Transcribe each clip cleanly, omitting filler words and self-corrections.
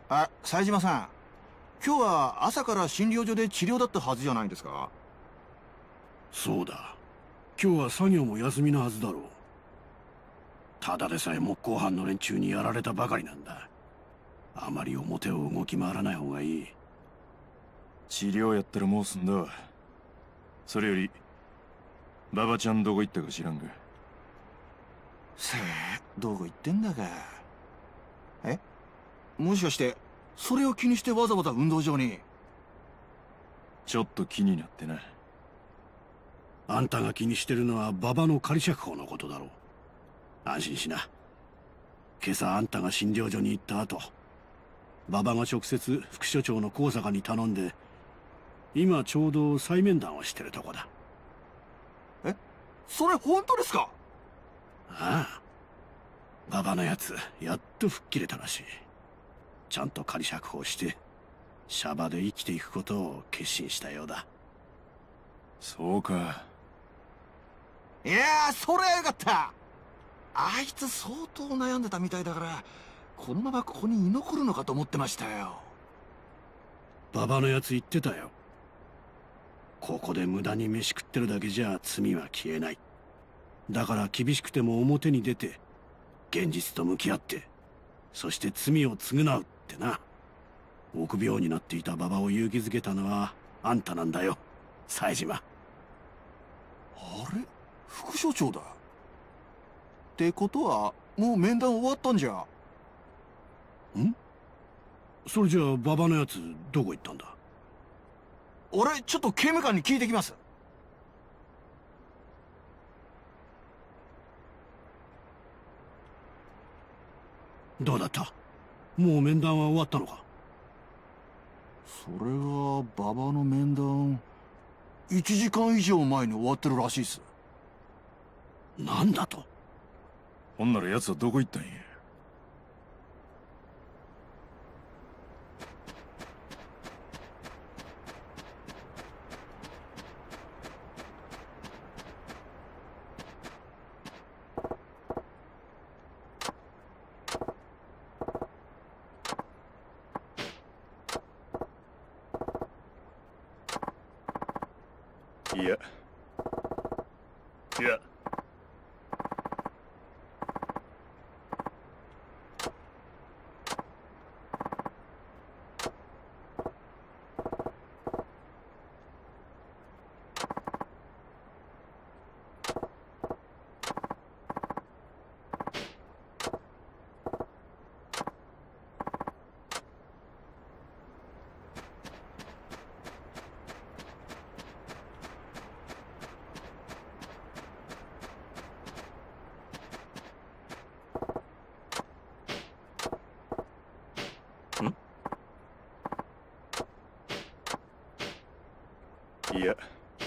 あ、冴島さん。今日は朝から診療所で治療だったはずじゃないですか？ そうだ。今日は作業も休みのはずだろう。ただでさえ木工班の連中にやられたばかりなんだ。あまり表を動き回らない方がいい。 治療やったらもう済んだわ。それより馬場ちゃんどこ行ったか知らんが。 さあ、どこ行ってんだか。もしかしてそれを気にしてわざわざ運動場に？ ちょっと気になってな。 あんたが気にしてるのは馬場の仮釈放のことだろう。安心しな。今朝あんたが診療所に行った後、馬場が直接副所長の高坂に頼んで、今ちょうど再面談をしてるとこだ。 それ本当ですか？ ああ。馬場のやつやっと吹っ切れたらしい。ちゃんと仮釈放してシャバで生きていくことを決心したようだ。 そうか。 いやー、それはよかった。あいつ相当悩んでたみたいだから、このままここに居残るのかと思ってましたよ。 馬場のやつ言ってたよ。ここで無駄に飯食ってるだけじゃ罪は消えない。だから厳しくても表に出て現実と向き合って、そして罪を償うってな。臆病になっていた馬場を勇気づけたのはあんたなんだよ、冴島。 あれ、副所長だ。ってことはもう面談終わったんじゃ？ それじゃあ馬場のやつどこ行ったんだ？ 俺ちょっと刑務官に聞いてきます。 どうだった？もう面談は終わったのか？ それが馬場の面談1時間以上前に終わってるらしいっす。 なんだと？ ほんなら奴はどこ行ったんや？いや。いや。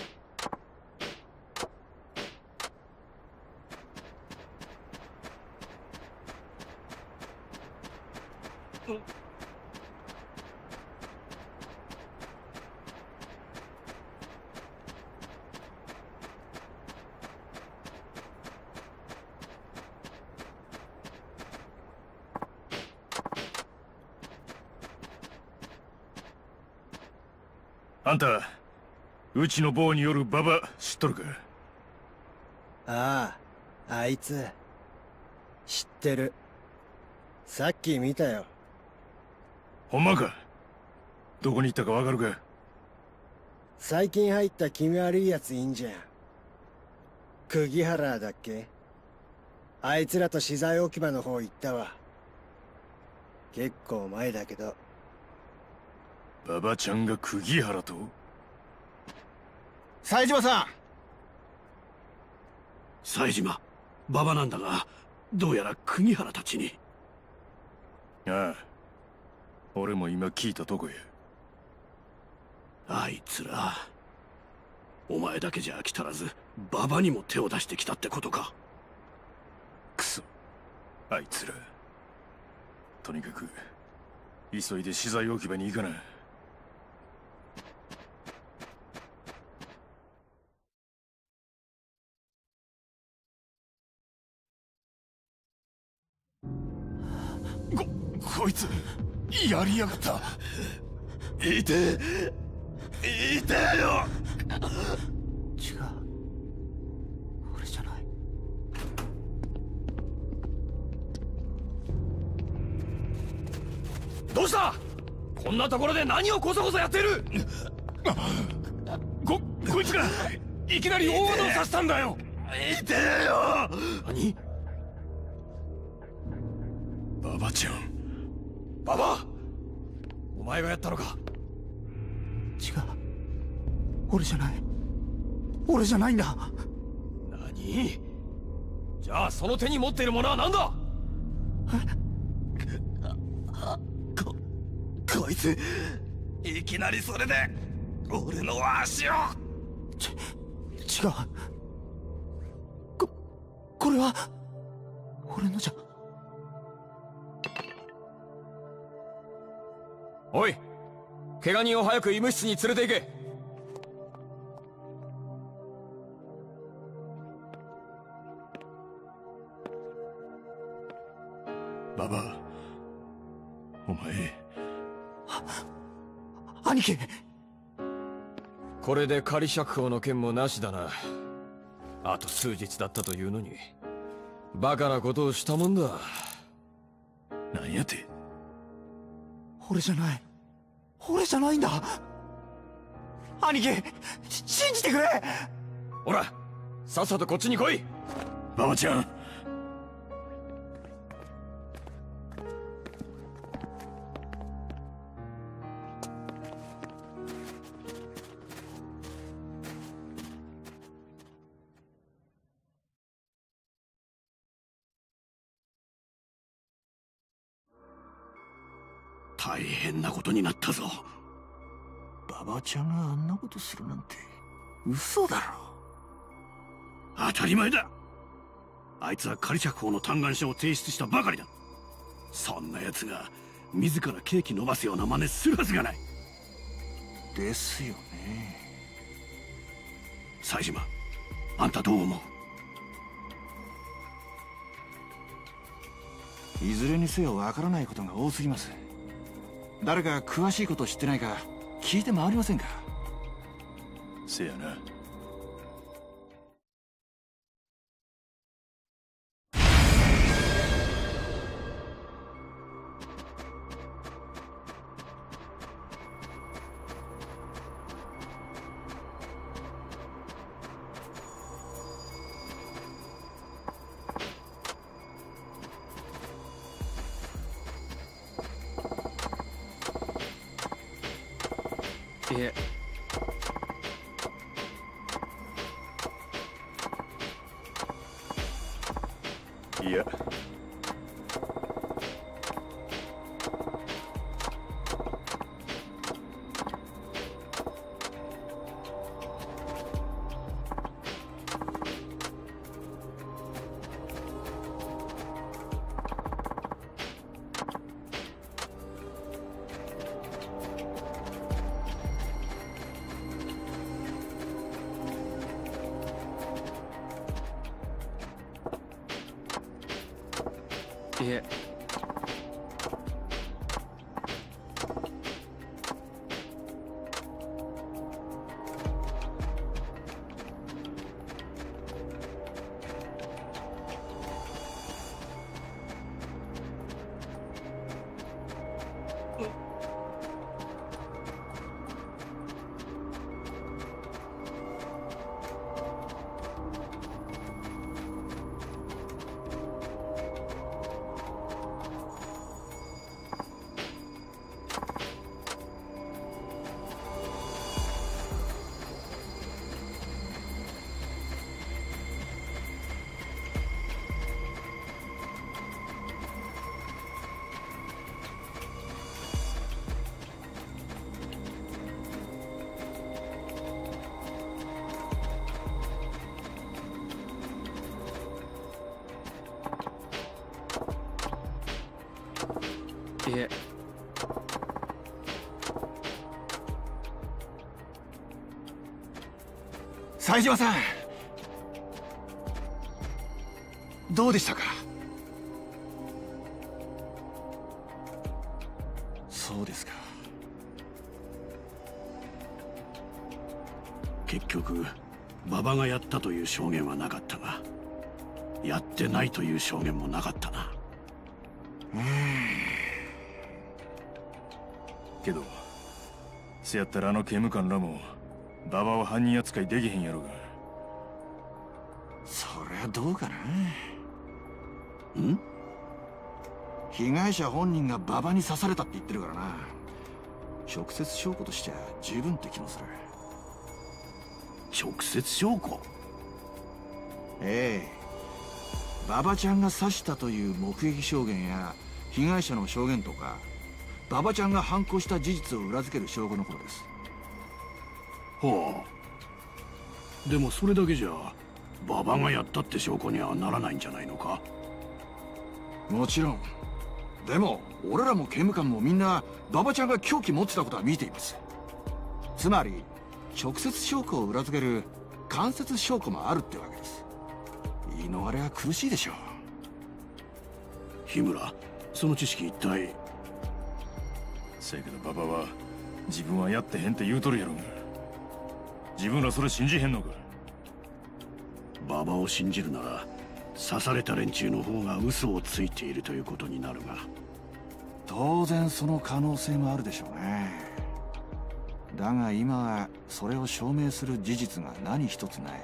あんた、うちの坊による馬場知っとるか？ ああ、あいつ知ってる。さっき見たよ。 ほんまか？どこに行ったかわかるか？ 最近入った気味悪いやついいんじゃん。釘原だっけ？あいつらと資材置き場の方行ったわ。結構前だけど。 馬場ちゃんが釘原と？ 冴島さん。 冴島、馬場なんだが、どうやら釘原たちに。 ああ、俺も今聞いたとこや。 あいつら、お前だけじゃ飽き足らず馬場にも手を出してきたってことか？ クソ、あいつら。とにかく急いで資材置き場に行かな。こいつ。 やりやがった。いてよ。 違う、俺じゃない。 どうした？こんなところで何をこそこそやっている？こいつがいきなり大技をさせたんだよ。いてよ。何？馬場ちゃん。馬場、お前がやったのか？ 違う、俺じゃない。俺じゃないんだ。 何？じゃあその手に持っているものは何だ？こいついきなりそれで俺の足を。 違う、これは俺のじゃ。 おい、怪我人を早く医務室に連れて行け。馬場、お前。 兄貴、 これで仮釈放の件もなしだな。あと数日だったというのにバカなことをしたもんだ。何やって俺じゃない。俺じゃないんだ。兄貴、信じてくれ。 ほら、さっさとこっちに来い。馬場ちゃん。 大変なことになったぞ。 馬場ちゃんがあんなことするなんて嘘だろ。 当たり前だ。あいつは仮釈放の嘆願書を提出したばかりだ。そんな奴が自らケーキ伸ばすような真似するはずがない。 ですよね。 冴島、あんたどう思う？いずれにせよわからないことが多すぎます。誰か詳しいこと知ってないか聞いて回りませんか？ せやな。いえ。いや。いえ。いえ。 冴島さん、どうでしたか？ そうですか。 結局馬場がやったという証言はなかったが、やってないという証言もなかったな。 けどせやったらあの刑務官らも馬場を犯人扱いできへんやろが。 そりゃどうかな。 ん？ 被害者本人が馬場に刺されたって言ってるからな。直接証拠としては十分って気もする。 直接証拠？ ええ。馬場ちゃんが刺したという目撃証言や被害者の証言とか、馬場ちゃんが犯行した事実を裏付ける証拠のことです。 はあ。でもそれだけじゃ馬場がやったって証拠にはならないんじゃないのか？ もちろん。でも俺らも刑務官もみんな馬場ちゃんが凶器持ってたことは見ています。つまり直接証拠を裏付ける間接証拠もあるってわけです。言い逃れは苦しいでしょう。 日村、その知識一体。 せやけど馬場は自分はやってへんって言うとるやろが、自分らそれ信じへんのか？ 馬場を信じるなら刺された連中の方が嘘をついているということになるが。 当然その可能性もあるでしょうね。だが今はそれを証明する事実が何一つない。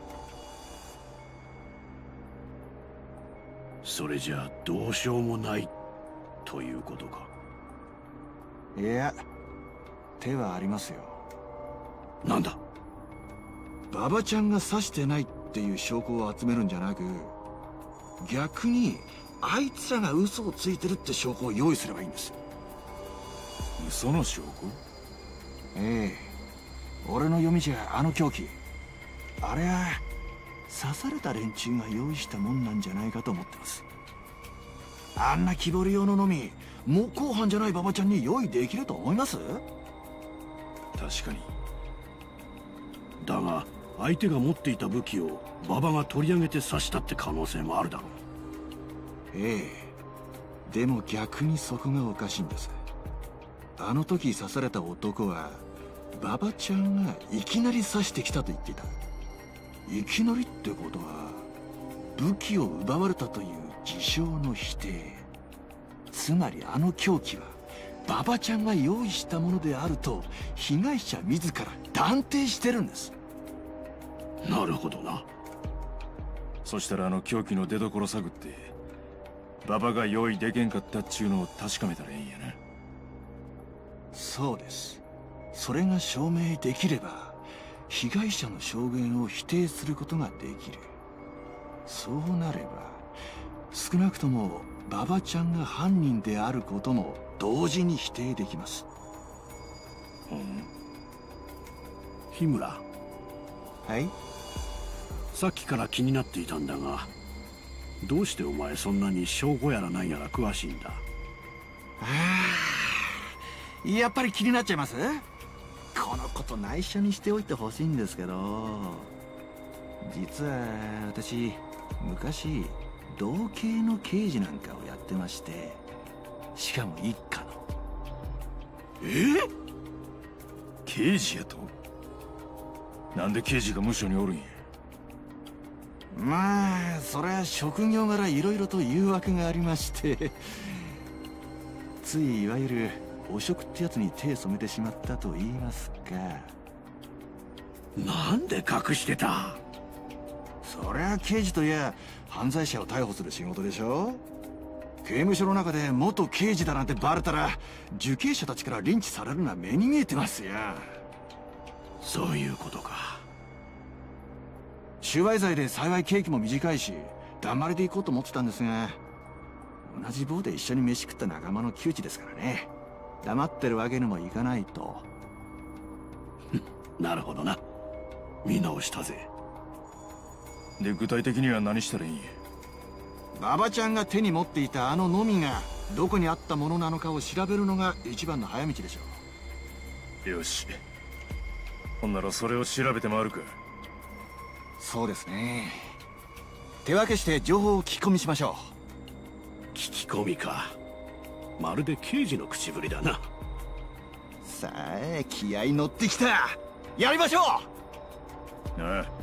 それじゃあどうしようもないということか？ いや、手はありますよ。 なんだ？ 馬場ちゃんが刺してないっていう証拠を集めるんじゃなく、逆にあいつらが嘘をついてるって証拠を用意すればいいんです。 嘘の証拠？ ええ。俺の読みじゃあの凶器、あれは刺された連中が用意したもんなんじゃないかと思ってます。あんな木彫り用ののみ模倣犯じゃない馬場ちゃんに用意できると思います？ 確かに。 だが相手が持っていた武器を馬場が取り上げて刺したって可能性もあるだろう。 ええ。でも逆にそこがおかしいんです。あの時刺された男は馬場ちゃんがいきなり刺してきたと言っていた。いきなりってことは武器を奪われたという自称の否定。つまりあの凶器は馬場ちゃんが用意したものであると被害者自ら断定してるんです。 なるほどな。 そしたらあの凶器の出所探って馬場が用意でけんかったっちゅうのを確かめたらええんやな。 そうです。それが証明できれば被害者の証言を否定することができる。そうなれば少なくとも馬場ちゃんが犯人であることも同時に否定できます。 日村。 はい？ さっきから気になっていたんだが、どうしてお前そんなに証拠やらなんやら詳しいんだ？ やっぱり気になっちゃいます？このこと内緒にしておいてほしいんですけど、実は私昔同系の刑事なんかをやってまして、しかも一課の。 刑事やと？なんで刑事が無所におるんや？ まあそれは職業柄いろいろと誘惑がありましてついいわゆる汚職ってやつに手染めてしまったと言いますか。 なんで隠してた？ そりゃ刑事といや犯罪者を逮捕する仕事でしょ。刑務所の中で元刑事だなんてバレたら受刑者たちからリンチされるのは目に見えてますよ。 そういうことか。 収賄罪で幸い刑期も短いし黙りで行こうと思ってたんですが、同じ棒で一緒に飯食った仲間の窮地ですからね。黙ってるわけにもいかないと。 なるほどな。見直したぜ。 で具体的には何したらいいんや？ 馬場ちゃんが手に持っていたあののみがどこにあったものなのかを調べるのが一番の早道でしょう。 よし、ほんならそれを調べて回るか。 そうですね。手分けして情報を聞き込みしましょ聞き込みか。 まるで刑事の口ぶりだな。 さあ気合い乗ってきた。やりましょう。 ああ。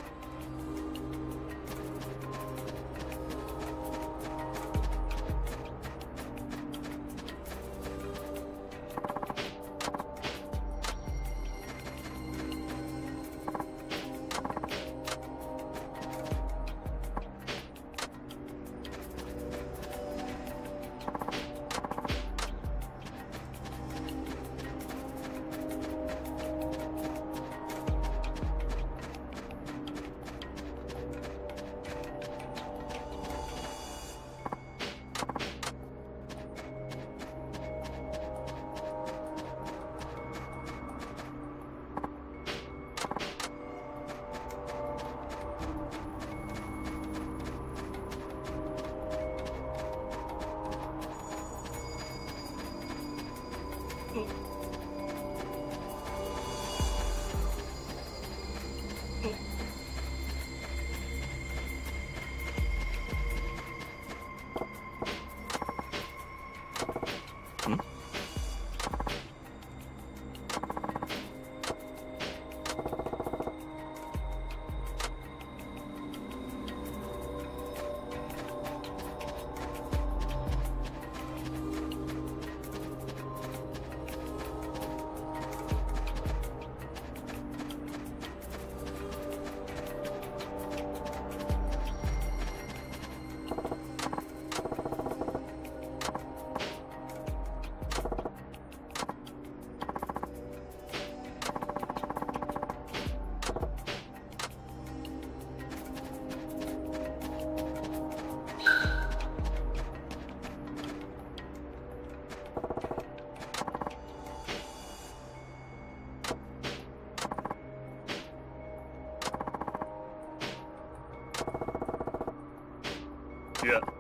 いや。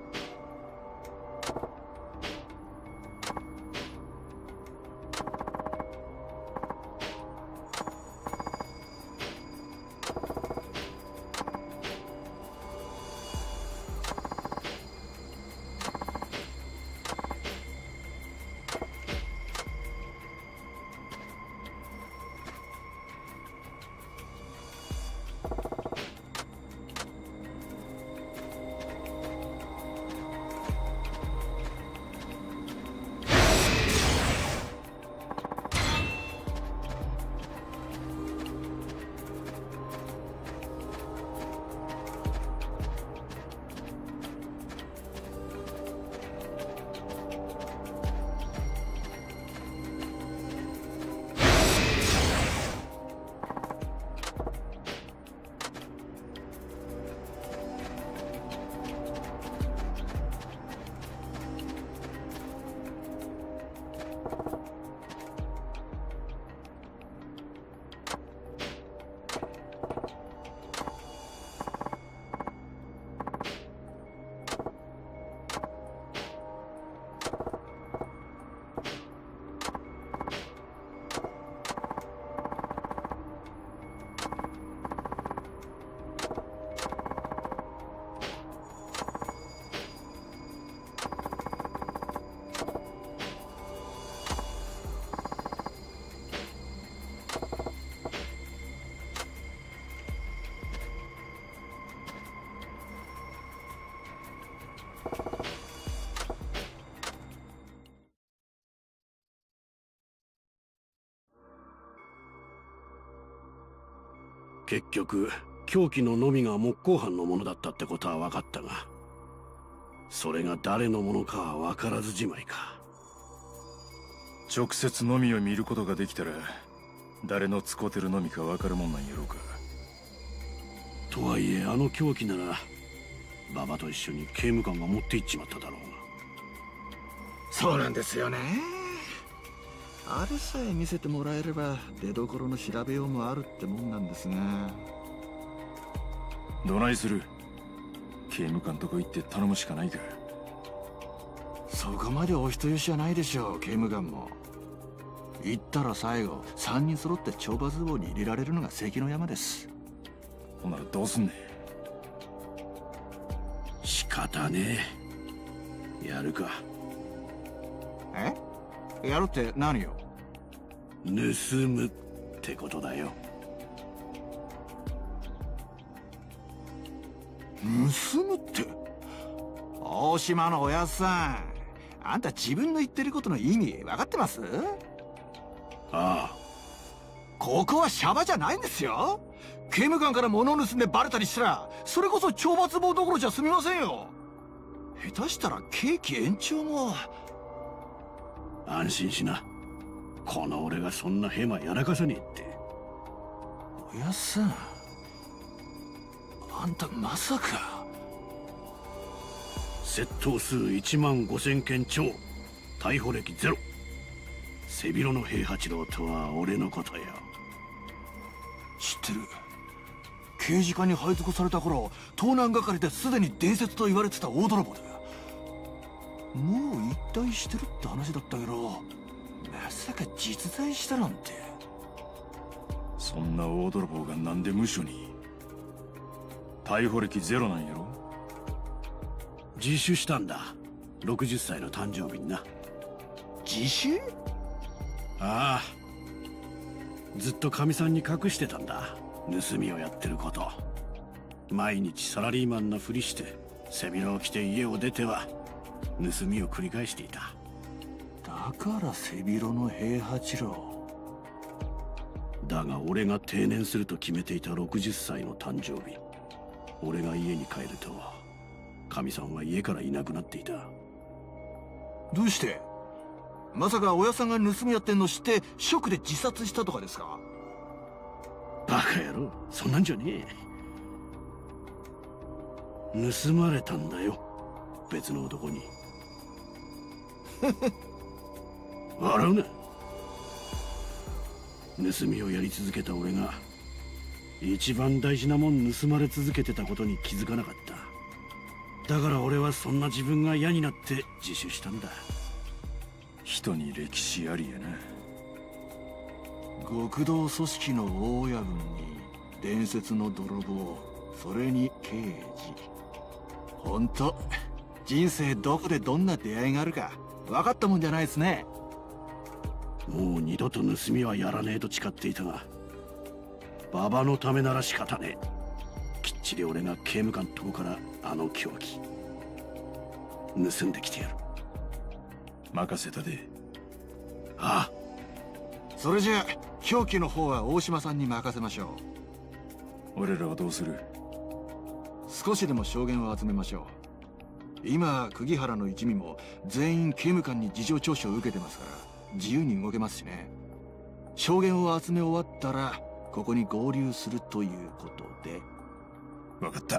結局凶器ののみが木工班のものだったってことは分かったが、それが誰のものかは分からずじまいか。 直接のみを見ることができたら誰の使ってるのみか分かるもんなんやろうか。 とはいえあの凶器なら馬場と一緒に刑務官が持って行っちまっただろうが。 そうなんですよね。あれさえ見せてもらえれば出どころの調べようもあるってもんなんですが。 どないする？刑務官とこ行って頼むしかないか。 そこまでお人よしじゃないでしょう。刑務官も行ったら最後3人揃って懲罰房に入れられるのが関の山です。 ほんならどうすんねん。 仕方ねえ。やるか。 やるって何を？ 盗むってことだよ。 盗むって？大島のおやっさん、あんた自分の言ってることの意味分かってます？ ああ。 ここはシャバじゃないんですよ。刑務官から物を盗んでバレたりしたら、それこそ懲罰房どころじゃ済みませんよ。下手したら刑期延長も。 安心しな。この俺がそんなヘマやらかさねえって。 おやっさん、あんたまさか。 窃盗数15000件超、逮捕歴ゼロ。背広の平八郎とは俺のことよ。 知ってる。刑事課に配属された頃、盗難係ですでに伝説と言われてた大泥棒だ。もう一退してるって話だったけど、まさか実在したなんて。 そんな大泥棒がなんで無所に？逮捕歴ゼロなんやろ？ 自首したんだ。60歳の誕生日にな。 自首？ ああ。ずっとかみさんに隠してたんだ。盗みをやってること。毎日サラリーマンのふりして背広を着て家を出ては盗みを繰り返していた。 だから背広の平八郎。 だが俺が定年すると決めていた60歳の誕生日、俺が家に帰るとかみさんは家からいなくなっていた。 どうして？まさか親さんが盗みやってんの知ってショックで自殺したとかですか？ バカ野郎、そんなんじゃねえ。盗まれたんだよ、別の男に。笑うな。盗みをやり続けた俺が一番大事なもん盗まれ続けてたことに気づかなかった。だから俺はそんな自分が嫌になって自首したんだ。 人に歴史ありやな。 極道組織の大親分に伝説の泥棒、それに刑事。ほんと人生どこでどんな出会いがあるか分かったもんじゃないですね。 もう二度と盗みはやらねえと誓っていたが、馬場のためなら仕方ねえ。きっちり俺が刑務官とこからあの凶器盗んできてやる。 任せたで。 ああ。 それじゃ凶器の方は大島さんに任せましょう。俺らはどうする？ 少しでも証言を集めましょう。今釘原の一味も全員刑務官に事情聴取を受けてますから自由に動けますしね。証言を集め終わったらここに合流するということで。 分かった。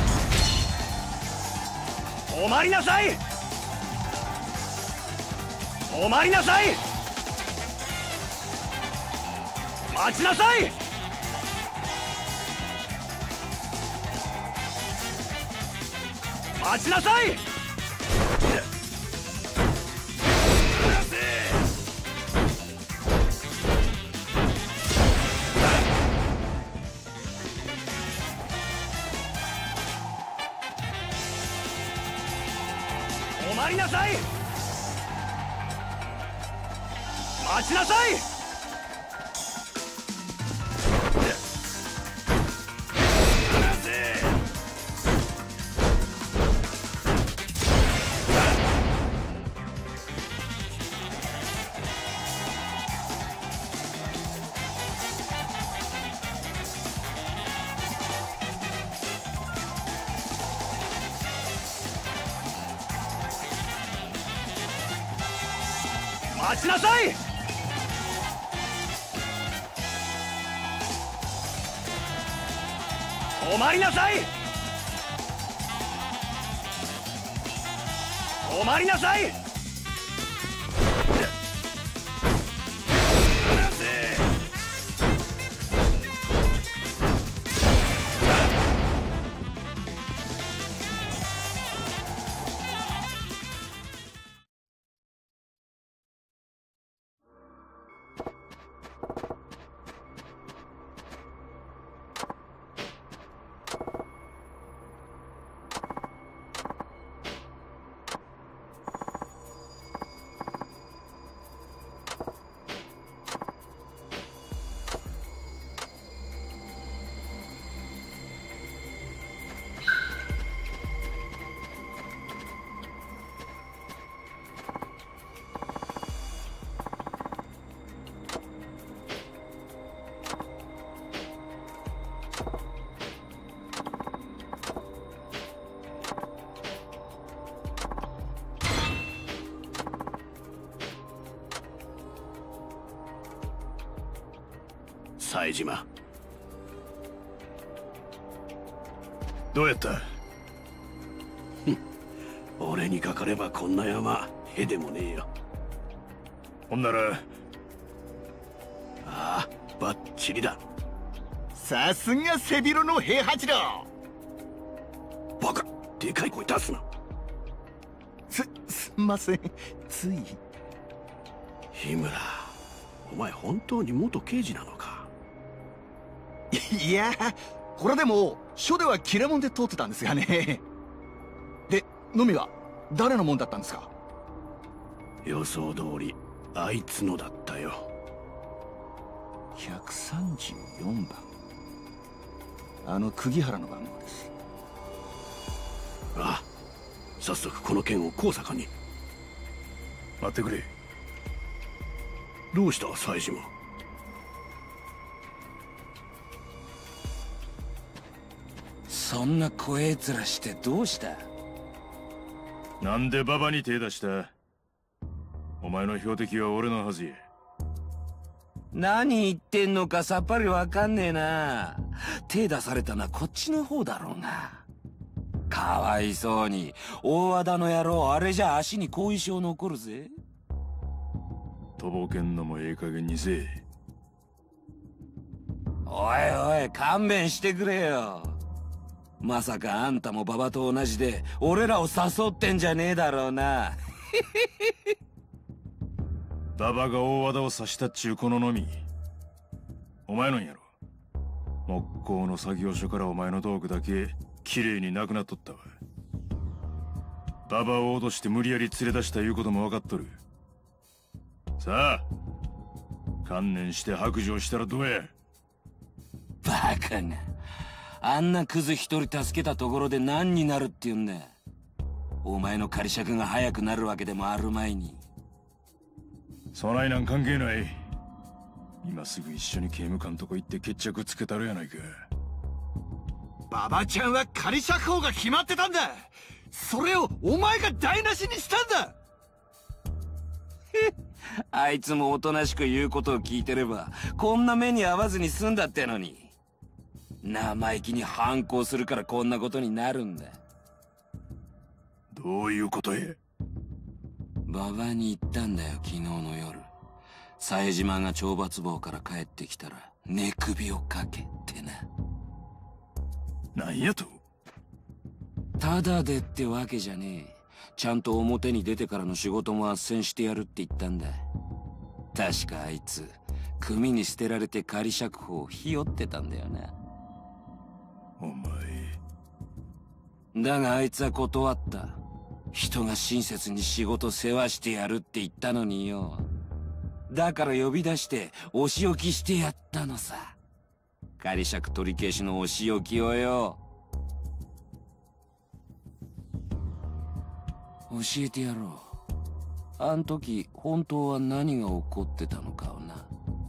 止まりなさい。 止まりなさい。待ちなさい。待ちなさい。止まりなさい。待ちなさい。待ちなさい。止まりなさい。止まりなさい。冴島、どうやった？俺にかかればこんな山へでもねえよ。 ほんなら、 ああ、バッチリだ。 さすが背広の平八郎。 バカ、でかい声出すな。 すんません、つい。 日村、お前本当に元刑事なのか？ いや、これでも署では切れ者で通ってたんですがね。で、のみは誰のもんだったんですか？ 予想通りあいつのだったよ。 134番、あの釘原の番号です。 ああ、早速この件を高坂に。 待ってくれ。 どうした冴島？ そんな怖え面してどうした？ なんでババに手出した？お前の標的は俺のはずや。 何言ってんのかさっぱりわかんねえな。手出されたのはこっちの方だろうが。かわいそうに大和田の野郎、あれじゃ足に後遺症残るぜ。 とぼけんのもええ加減にせえ。 おいおい、勘弁してくれよ。まさかあんたも馬場と同じで俺らを誘ってんじゃねえだろうな。 馬場が大和田を刺したっちゅうこののみ、お前のんやろ。木工の作業所からお前の道具だけきれいになくなっとったわ。馬場を脅して無理やり連れ出したいうことも分かっとる。さあ、観念して白状したらどうや。 バカな、あんなクズ一人助けたところで何になるって言うんだ。お前の仮釈が早くなるわけでもあるまいに。 そないなん関係ない。今すぐ一緒に刑務官とこ行って決着つけたるやないか。 馬場ちゃんは仮釈放が決まってたんだ。それをお前が台無しにしたんだ。 あいつもおとなしく言うことを聞いてればこんな目に遭わずに済んだってのに。生意気に反抗するからこんなことになるんだ。 どういうことや。 馬場に言ったんだよ、昨日の夜。冴島が懲罰房から帰ってきたら寝首をかけってな。 なんやと？ ただでってわけじゃねえ。ちゃんと表に出てからの仕事も斡旋してやるって言ったんだ。確かあいつ組に捨てられて仮釈放をひよってたんだよな。 お前。 だがあいつは断った。人が親切に仕事世話してやるって言ったのによ。だから呼び出してお仕置きしてやったのさ。仮釈取り消しのお仕置きをよ。教えてやろう。あん時本当は何が起こってたのかをな。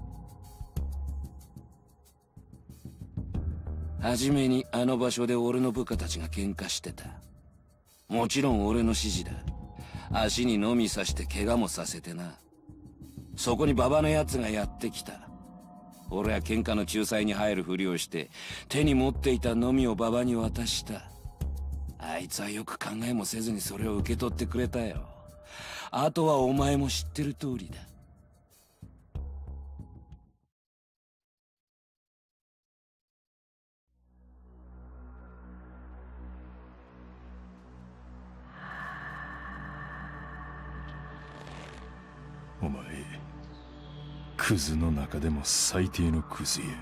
はじめにあの場所で俺の部下たちが喧嘩してた。もちろん俺の指示だ。足にのみさして怪我もさせてな。そこに馬場のやつがやってきた。俺は喧嘩の仲裁に入るふりをして手に持っていたのみを馬場に渡した。あいつはよく考えもせずにそれを受け取ってくれたよ。あとはお前も知ってる通りだ。 お前、クズの中でも最低のクズや。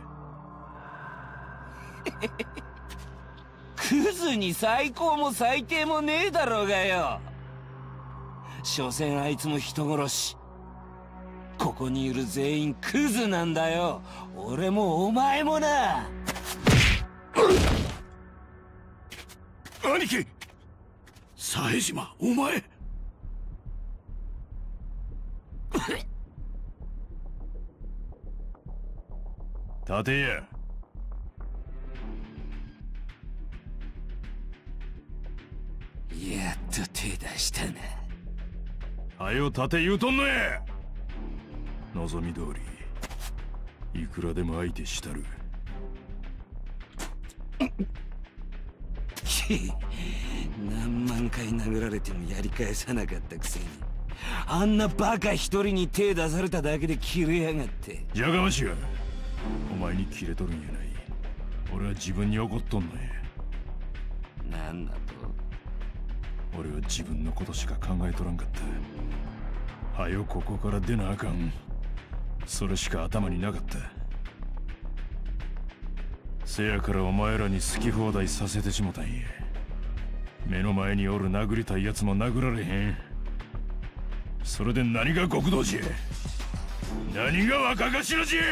クズに最高も最低もねえだろうがよ。所詮あいつも人殺し。ここにいる全員クズなんだよ。俺もお前もな。 兄貴、冴島、お前。 立てや。 やっと手出したな。 はよ立て言うとんのや。望み通りいくらでも相手したる。 何万回殴られてもやり返さなかったくせに、あんなバカ一人に手出されただけで切れやがって。 じゃがましがお前に切れとるんやない。俺は自分に怒っとんのや。 なんだと？ 俺は自分のことしか考えとらんかった。はよここから出なあかん。それしか頭になかった。せやからお前らに好き放題させてしもたんや。目の前におる殴りたいやつも殴られへん。それで何が極道じゃ。何が若頭じゃ。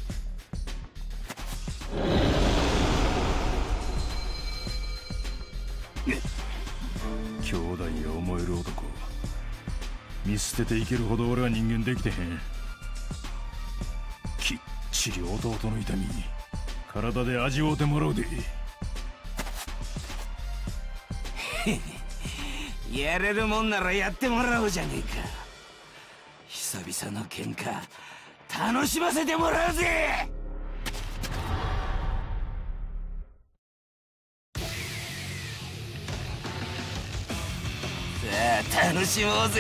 兄弟や思える男、見捨てていけるほど俺は人間できてへん。きっちり弟の痛み体で味わうてもらうで。 やれるもんならやってもらおうじゃねえか。久々の喧嘩楽しませてもらうぜ。さあ楽しもうぜ。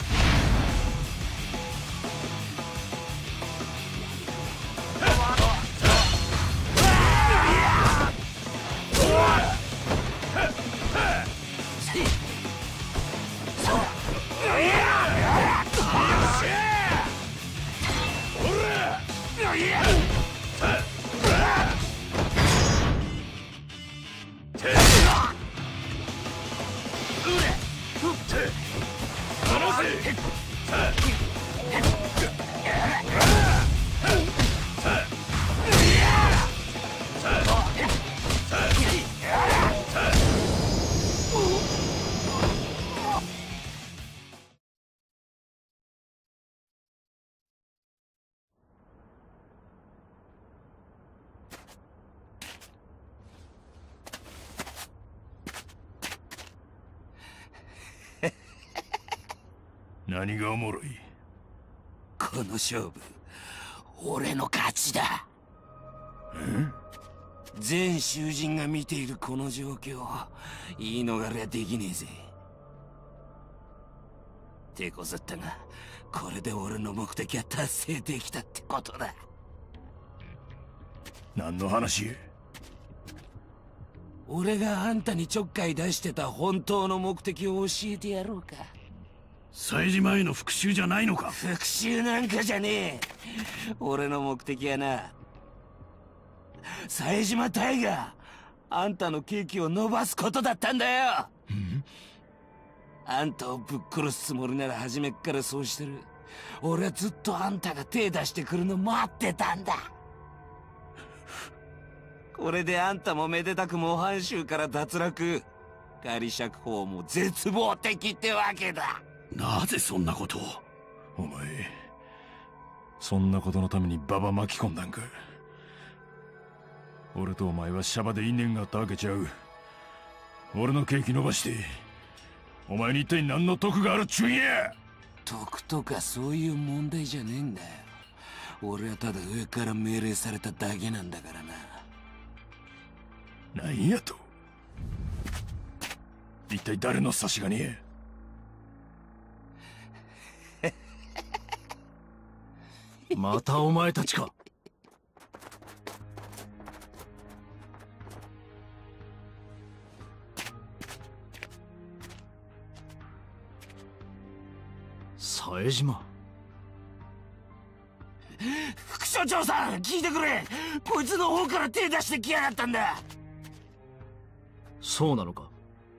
何がおもろい？ この勝負俺の勝ちだ。全囚人が見ているこの状況言い逃れはできねえぜ。 手こずったが、これで俺の目的は達成できたってことだ。 何の話？ 俺があんたにちょっかい出してた本当の目的を教えてやろうか。 祭事前の復讐じゃないのか？ 復讐なんかじゃねえ。俺の目的はな、冴島隊があんたのケーキを伸ばすことだったんだよ。あんたをぶっ殺すつもりなら初めっからそうしてる。俺はずっとあんたが手出してくるの待ってたんだ。これであんたもめでたく模範囚から脱落、仮釈放も絶望的ってわけだ。 なぜそんなことを？ お前、そんなことのために馬場巻き込んだんか。俺とお前はシャバで因縁があったわけちゃう。俺のケーキ伸ばしてお前に一体何の得があるっちゅうんや。 得とかそういう問題じゃねえんだよ。俺はただ上から命令されただけなんだからな。 なんやと？一体誰の差し金や？ またお前たちか。冴島。 副所長さん、聞いてくれ。こいつの方から手出してきやがったんだ。 そうなのか？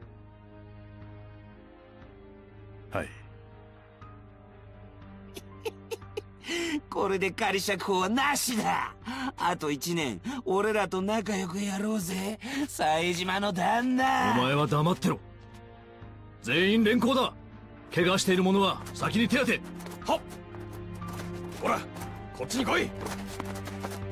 はい。 これで仮釈放はなしだ。あと1年俺らと仲良くやろうぜ、冴島の旦那。 お前は黙ってろ。全員連行だ。怪我している者は先に手当て。 はっ。ほら、こっちに来い。